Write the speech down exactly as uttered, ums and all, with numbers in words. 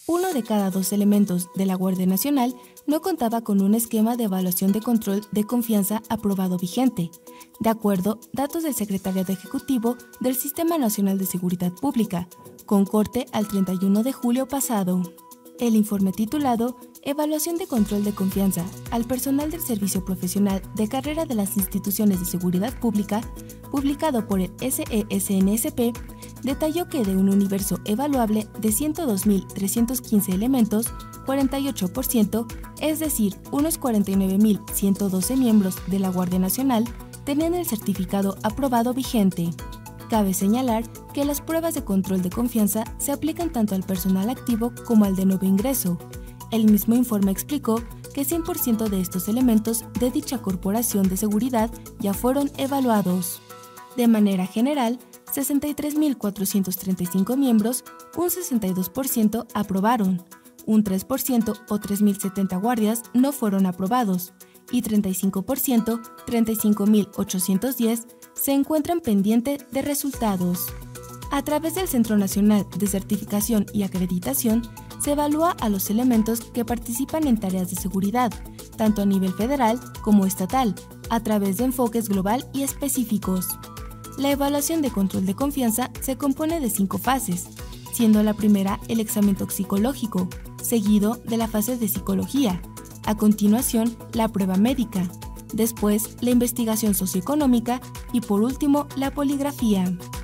Uno de cada dos elementos de la Guardia Nacional no contaba con un esquema de evaluación de control de confianza aprobado vigente, de acuerdo a datos del Secretariado Ejecutivo del Sistema Nacional de Seguridad Pública, con corte al treinta y uno de julio pasado. El informe titulado Evaluación de control de confianza al personal del servicio profesional de carrera de las instituciones de seguridad pública, publicado por el S E S N S P, detalló que de un universo evaluable de ciento dos mil trescientos quince elementos, cuarenta y ocho por ciento, es decir, unos cuarenta y nueve mil ciento doce miembros de la Guardia Nacional, tenían el certificado aprobado vigente. Cabe señalar que las pruebas de control de confianza se aplican tanto al personal activo como al de nuevo ingreso. El mismo informe explicó que cien por ciento de estos elementos de dicha corporación de seguridad ya fueron evaluados. De manera general, sesenta y tres mil cuatrocientos treinta y cinco miembros, un sesenta y dos por ciento aprobaron, un tres por ciento o tres mil setenta guardias no fueron aprobados y treinta y cinco por ciento, treinta y cinco mil ochocientos diez, se encuentran pendientes de resultados. A través del Centro Nacional de Certificación y Acreditación, se evalúa a los elementos que participan en tareas de seguridad, tanto a nivel federal como estatal, a través de enfoques global y específicos. La evaluación de control de confianza se compone de cinco fases, siendo la primera el examen toxicológico, seguido de la fase de psicología, a continuación la prueba médica, después la investigación socioeconómica y por último la poligrafía.